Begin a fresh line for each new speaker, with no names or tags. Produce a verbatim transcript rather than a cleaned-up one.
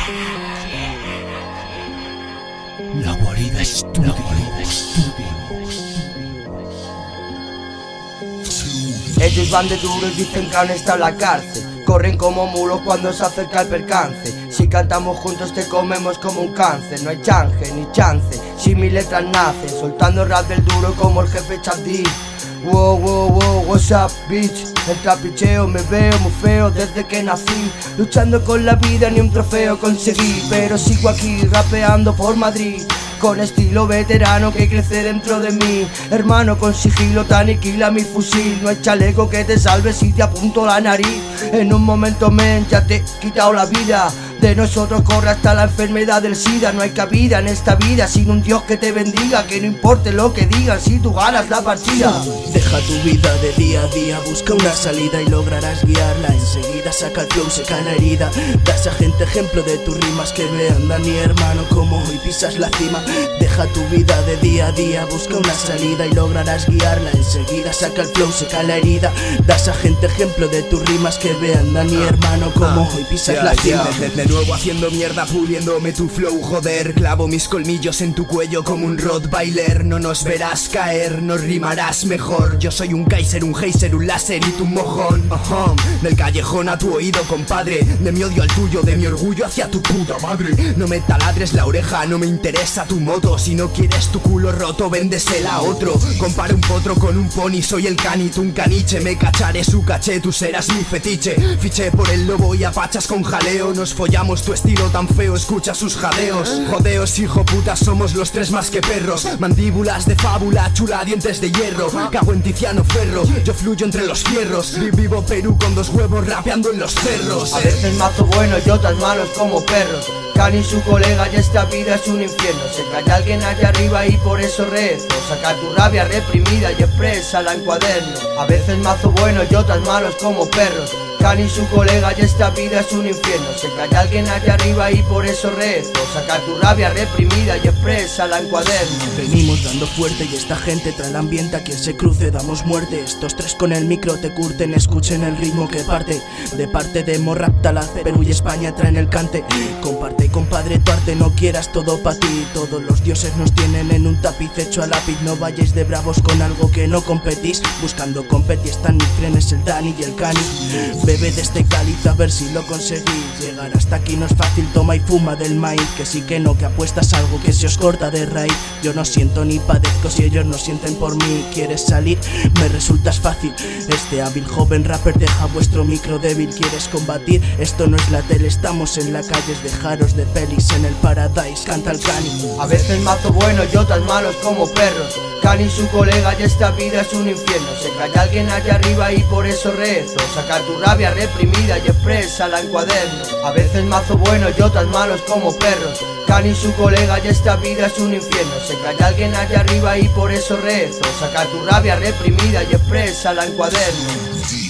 La Guarida Studio.
Ellos van de duros, dicen que han estado en la cárcel. Corren como mulos cuando se acerca el percance. Si cantamos juntos te comemos como un cáncer. No hay chance ni chance, si mis letras nacen soltando rap del duro como el jefe Chabdí. Wow, wow, wow, what's up, bitch? El trapicheo me veo muy feo desde que nací. Luchando con la vida ni un trofeo conseguí, pero sigo aquí rapeando por Madrid. Con estilo veterano que crece dentro de mí. Hermano, con sigilo te aniquila mi fusil. No hay chaleco que te salve si te apunto la nariz. En un momento, men, ya te he quitado la vida. De nosotros corre hasta la enfermedad del SIDA. No hay cabida en esta vida sin un Dios que te bendiga. Que no importe lo que digan si tú ganas la partida.
Deja tu vida de día a día, busca una salida y lograrás guiarla. Enseguida saca el flow, seca la herida. Das a gente ejemplo de tus rimas, que vean, Dani hermano, como hoy pisas la cima. Deja tu vida de día a día, busca una salida y lograrás guiarla. Enseguida saca el flow, seca la herida. Das a gente ejemplo de tus rimas, que vean, Dani hermano, como hoy pisas
yeah,
la cima.
yeah. De nuevo haciendo mierda, puliéndome tu flow, joder. Clavo mis colmillos en tu cuello como un Rottweiler. No nos verás caer, nos rimarás mejor. Yo soy un Kaiser, un geyser, un láser y tu mojón. uh -huh. Del callejón a tu oído, compadre. De mi odio al tuyo, de mi orgullo hacia tu puta madre. No me taladres la oreja, no me interesa tu moto. Si no quieres tu culo roto, véndesela a otro. Compara un potro con un pony, soy el cani, tú un caniche. Me cacharé su caché, tú serás mi fetiche. Fiché por el lobo y apachas con jaleo. Nos follamos tu estilo tan feo, escucha sus jadeos. Jodeos, hijo puta, somos los tres más que perros. Mandíbulas de fábula, chula, dientes de hierro. Cago en Tiziano Ferro, yo fluyo entre los fierros. Vivo Perú con dos huevos rapeando en los cerros.
A veces mazo bueno y otras malos como perros. Cani y su colega, y esta vida es un infierno. Se cae alguien allá arriba y por eso rezo. Saca tu rabia reprimida y exprésala en cuaderno. A veces mazo bueno y otras malos como perros. Cani y su colega, y esta vida es un infierno. Se cae alguien allá arriba y por eso rezo. Saca tu rabia reprimida y exprésala en cuaderno.
Venimos dando fuerte y esta gente trae el ambiente. A quien se cruce damos muerte. Estos tres con el micro te curten, escuchen el ritmo que parte. De parte de Morrap, Talaz, Perú y España traen el cante. Comparte, compadre, tu arte, no quieras todo pa' ti. Todos los dioses nos tienen en un tapiz hecho a lápiz. No vayáis de bravos con algo que no competís. Buscando competir están mis frenes, el Dani y el Cani. Bebe de este cáliz a ver si lo conseguís. Llegar hasta aquí no es fácil, toma y fuma del maíz. Que sí que no, que apuestas algo que se os corta de raíz. Yo no siento ni padezco si ellos no sienten por mí. ¿Quieres salir? Me resultas fácil. Este hábil joven rapper deja vuestro micro débil. ¿Quieres combatir? Esto no es la tele, estamos en la calle. Es dejaros de pelis en el Paradise, canta el Cani.
A veces mazo bueno y otras malos como perros. Cani y su colega, y esta vida es un infierno. Se cae alguien allá arriba y por eso rezo. Saca tu rabia reprimida y exprésala en cuaderno. A veces mazo bueno y otras malos como perros. Cani y su colega, y esta vida es un infierno. Se cae alguien allá arriba y por eso rezo. Saca tu rabia reprimida y exprésala en cuaderno.